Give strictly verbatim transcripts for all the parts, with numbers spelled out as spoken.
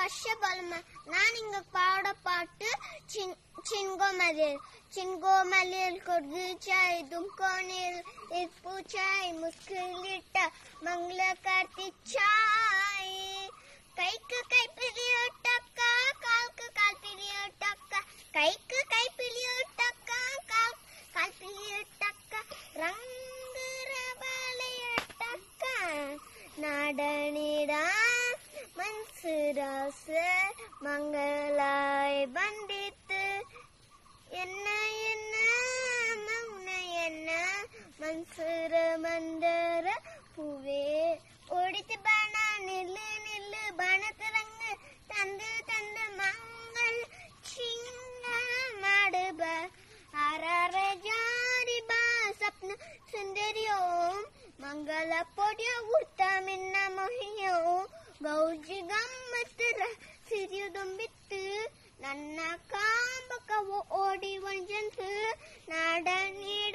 வருஷ பழமை. நான் இங்க பாட பாட்டு चिनगोमलिल चिनगोमलिल कुर्दू चाय दुमकोनिल इप्पू चाय मुस्कुलिट मंगल करती चाय कैक कई पिलियो टक्का काल्क काल पिलियो टक्का कैक कई पिलियो टक्का काल काल पिलियो टक्का रंग रबालय टक्का नाडनिडा मनसुरास मंगलाय बंदित என்ன என்ன மௌன என்ன மன்சூர மந்தர பூவே ஓடித்து பானா நில்லு நில்லு பானத்திறங்கு தந்து தந்து மங்கள் சிங்க மாடுப ஆரார ஜாரி பா சப்ன சுந்தரியோ ಮಂಗಲ ಪೊಡಿಯ ಉಡ್ತ ಮಿನ್ನ ಮೊಹಿಯೋ ಗೌಜಿ ಗಮ್ಮತ್ತರ ಸಿರಿಯುದುಂಬಿತ್ತು ನನ್ನ ಕಾಂಬಕವು ಓಡಿ ಒಂಜಂತು ನಾಡ ನೀಡ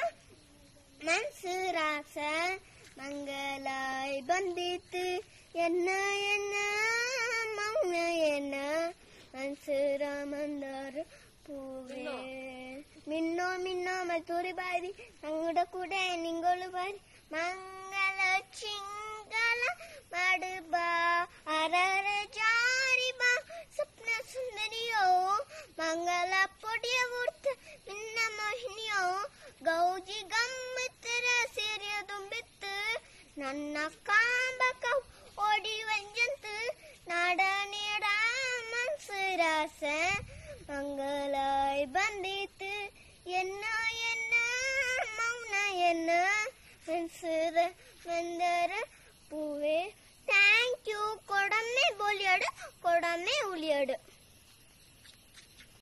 ಮನ್ಸೂರಾಸ ಮಂಗಲಾಯ್ ಬಂದಿತ್ತು ಎನ್ನ ಎನ್ನ ಮೌನ ಎನ್ನ ಮನ್ಸೂರ ಮಂದರ பூவே மின்னோ மின்னோ மத்தூரி பாரி அங்குட கூட நிங்கோಳು பாரி ಮಂಗಲ ಚಿಂಗಲ ಮಡುಬಾ ಅರರ ಜಾರಿ ಬಾ ಸ್ವಪ್ನ ಸುಂದರಿಯೋ ಮಂಗಲ ಪೊಡಿಯ ಉಡ್ತ ನಿನ್ನ ಮೋಹಿನಿಯೋ ಗೌಜಿ ಗಮ್ಮತ್ತರ ಸೇರಿಯ ತುಂಬಿತ್ತು ನನ್ನ ಕಾಂಬಕ ಓಡಿ ವಂಜಂತು ನಾಡ ನೀಡ ಮನ್ಸೂರಾಸ ಮಂಗಲಾಯ್ ಬಂದಿತ್ತು ಎನ್ನ ಎನ್ನ ಮೌನ ಎನ್ನ ಮನ್ಸೂರ ಮಂದರ பூவே. தேங்க்யூ. கொடமே போலியாடு கொடமே உளியாடு.